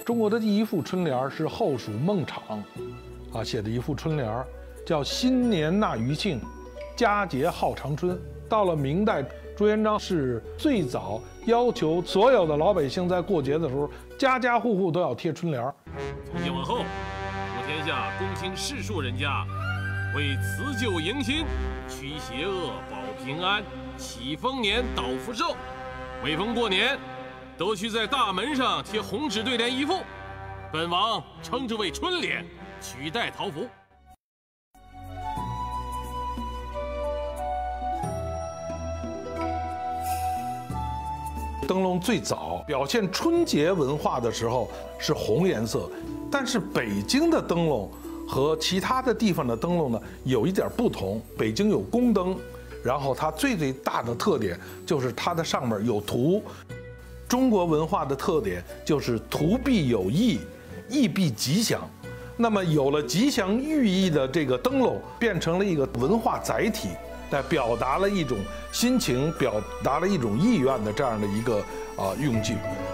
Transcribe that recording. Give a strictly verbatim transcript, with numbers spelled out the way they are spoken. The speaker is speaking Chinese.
中国的第一副春联是后蜀孟昶啊写的一副春联，叫“新年纳余庆，佳节号长春”。到了明代，朱元璋是最早要求所有的老百姓在过节的时候，家家户户都要贴春联。 从今往后，普天下公卿士庶人家，为辞旧迎新，驱邪恶，保平安，祈丰年，祷福寿。每逢过年，都需在大门上贴红纸对联一副，本王称之为春联，取代桃符。 灯笼最早表现春节文化的时候是红颜色，但是北京的灯笼和其他的地方的灯笼呢有一点不同。北京有宫灯，然后它最最大的特点就是它的上面有图。中国文化的特点就是图必有意，意必吉祥。那么有了吉祥寓意的这个灯笼，变成了一个文化载体。来表达了一种心情，表达了一种意愿的这样的一个啊、呃、用具。